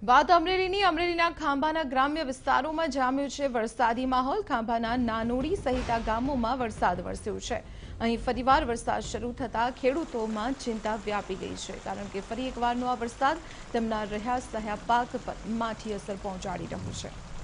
વાત અમરેલીના ખાંભાના ગ્રામ્ય વિસ્તારોમાં જામ્યો છે વરસાદી માહોલ। ખાંભાના નાનોડી સહિત ગામોમાં વરસાદ વરસ્યો છે। અહીં ફરીવાર વરસાદ શરૂ થતા ખેડૂતોમાં ચિંતા વ્યાપી ગઈ છે, કારણ કે ફરી એકવારનો આ વરસાદ તેમના રહ્યા સહ્યા પાક પર માઠી અસર પહોંચાડી રહ્યો છે।